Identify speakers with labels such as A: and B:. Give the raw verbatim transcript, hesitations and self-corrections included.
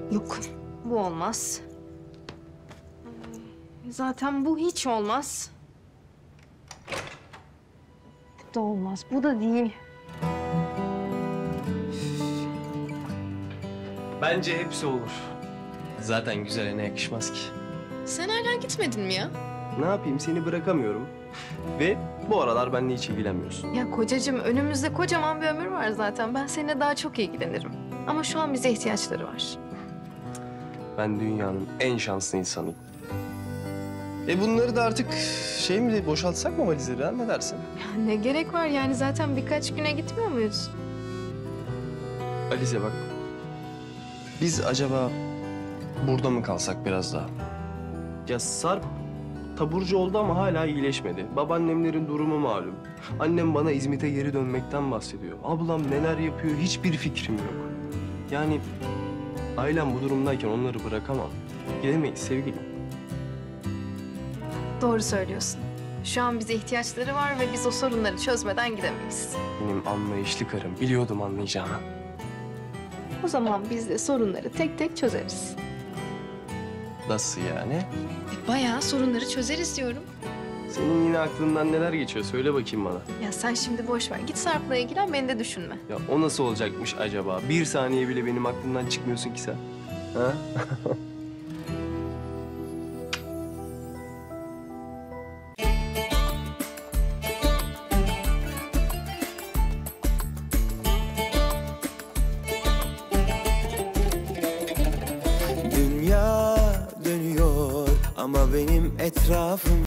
A: Yok, bu olmaz. Zaten bu hiç olmaz. Bu da olmaz, bu da değil.
B: Bence hepsi olur. Zaten güzeline yakışmaz ki.
A: Sen hala gitmedin mi ya?
B: Ne yapayım, seni bırakamıyorum. Ve bu aralar benimle hiç ilgilenmiyorsun.
A: Ya kocacığım, önümüzde kocaman bir ömür var zaten. Ben seninle daha çok ilgilenirim. Ama şu an bize ihtiyaçları var.
B: Ben dünyanın en şanslı insanıyım. E bunları da artık şey mi boşaltsak mı valizleri ha? Ne dersin?
A: Ya ne gerek var yani, zaten birkaç güne gitmiyor muyuz?
B: Alize bak. Biz acaba burada mı kalsak biraz daha? Ya Sarp taburcu oldu ama hala iyileşmedi. Babaannemlerin durumu malum. Annem bana İzmit'e geri dönmekten bahsediyor. Ablam neler yapıyor hiçbir fikrim yok. Yani ailem bu durumdayken onları bırakamam. Gidemeyiz sevgilim.
A: Doğru söylüyorsun. Şu an bize ihtiyaçları var ve biz o sorunları çözmeden gidemeyiz.
B: Benim anlayışlı karım. Biliyordum anlayacağını.
A: O zaman biz de sorunları tek tek çözeriz.
B: Nasıl yani?
A: Bayağı sorunları çözeriz diyorum.
B: Senin yine aklından neler geçiyor? Söyle bakayım bana.
A: Ya sen şimdi boş ver. Git Sarp'la ilgilen, beni de düşünme.
B: Ya o nasıl olacakmış acaba? Bir saniye bile benim aklımdan çıkmıyorsun ki sen. Ha?
C: Dünya dönüyor ama benim etrafım